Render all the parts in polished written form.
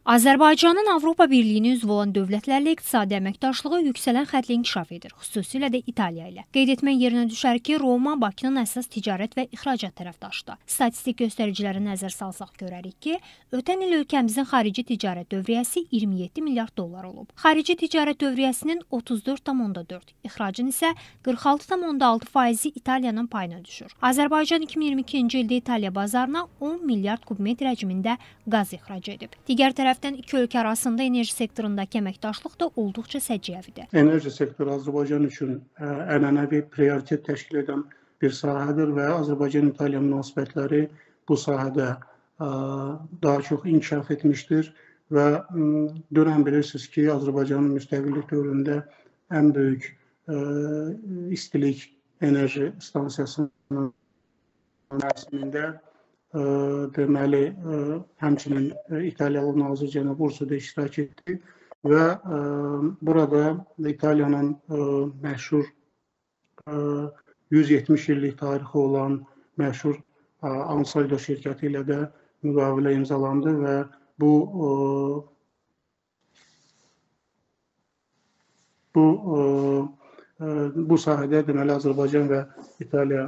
Azərbaycanın Avropa Birliyinin üzv olan dövlətlərlə iqtisadi əməkdaşlığı yüksələn xəttlə inkişaf edir, xüsusilə də İtaliya ilə. Qeyd etmək yerinə düşər ki, Roma Bakının əsas ticarət və ixracat tərəfdaşıdır. Statistik göstəricilərə nəzər salsaq görərik ki, ötən il ölkəmizin xarici ticarət dövriyyəsi 27 milyard dollar olub. Xarici ticarət dövriyyəsinin 34,4, ixracın isə 46,6% İtaliyanın payına düşür. Azərbaycan 2022-ci ildə İtaliya bazarına 10 milyard kubmetr həcmində qaz ixrac edib. Digər tərəfdən iki ölkə arasında enerji sektorundakı əməkdaşlıq da olduqca səciyyəvidir. Enerji sektoru Azərbaycan üçün ənənəvi prioritet təşkil edən bir sahədir və Azərbaycan-İtaliya münasibətləri bu sahədə daha çox inkişaf etmişdir və dünən bilirsiniz ki, Azərbaycanın müstəqillik dövründə ən böyük istilik enerji stansiyasının mərasimində deməli, həmçinin İtaliyalı nazir cənab Ursu'da iştirak etdi və burada İtaliyanın məşhur 170 illik tarixi olan məşhur Ansaldo şirkəti ilə də müqavilə imzalandı və bu sahədə deməli Azərbaycan və İtaliya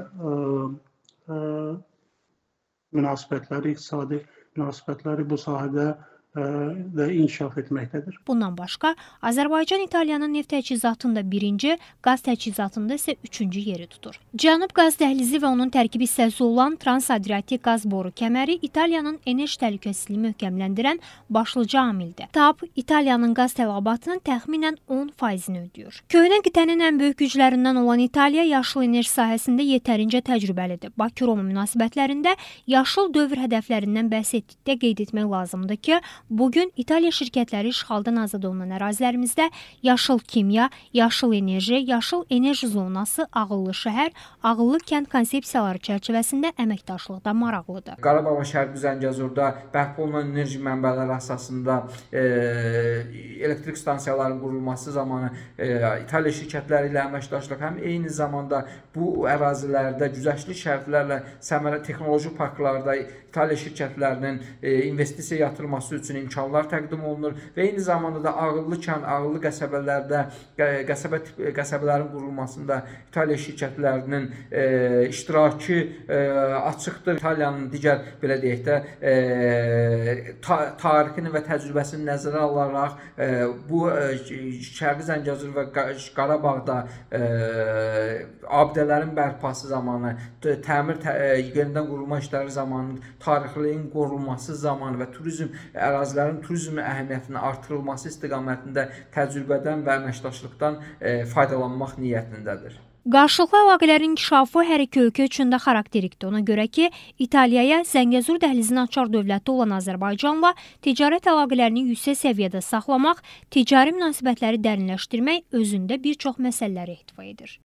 münasibətləri, iqtisadi münasibətləri bu sahədə də inkişaf etməkdədir. Bundan başqa, Azərbaycan İtaliyanın neft təchizatında birinci, qaz təchizatında isə üçüncü yeri tutur. Cənub qaz dəhlizi və onun tərkib hissəsi olan Trans-Adriatik qaz boru kəməri İtaliyanın enerji təhlükəsizliyini möhkəmləndirən başlıca amildir. TAP İtaliyanın qaz tələbatının təxminən 10%-ni ödəyir. Köhnə qitənin ən böyük güclərindən olan İtaliya yaşıl enerji sahəsində yetərincə təcrübəlidir. Bakı-Roma münasibətlərində yaşıl dövr hədəflərindən bəhs etdikdə qeyd etmək lazımdır ki, bugün İtaliya şirkətləri işğaldan azad olunan ərazilərimizdə yaşıl kimya, yaşıl enerji zonası, ağıllı şəhər, ağıllı kənd konsepsiyaları çərçivəsində əməkdaşlıqda maraqlıdır. Qarabağ və Şərqi Zəngəzurda bərpa olunan enerji mənbələri əsasında elektrik stansiyalarının qurulması zamanı İtaliya şirkətləri ilə əməkdaşlıq həm eyni zamanda bu ərazilərdə güzəştli şərtlərlə səmərəli texnoloji parklarda İtaliya şirkətlərinin investisiya yatırılması üçün imkanlar təqdim olunur və eyni zamanda da ağıllı kənd, ağıllı qəsəbələrdə qəsəbələrin qurulmasında İtaliya şirkətlərinin iştirakı açıqdır. İtaliyanın digər belə deyək də tarixini və təcrübəsini nəzərə alaraq bu Şərqi Zəngəzur və Qarabağda abidələrin bərpası zamanı, təmir yenidən qurulma işləri zamanı, tarixliyin qorunması zamanı və ərazilərin turizm əhəmiyyətinin artırılması istiqamətində təcrübədən və əməkdaşlıqdan faydalanmaq niyyətindədir. Qarşılıqlı əlaqələrin inkişafı hər iki ölkə üçün də xarakterikdir. Ona görə ki, İtaliyaya Zəngəzur dəhlizini açar dövləti olan Azərbaycanla ticarət əlaqələrini yüksək səviyyədə saxlamaq, ticari münasibətləri dərinləşdirmək özündə bir çox məsələləri ehtiva edir.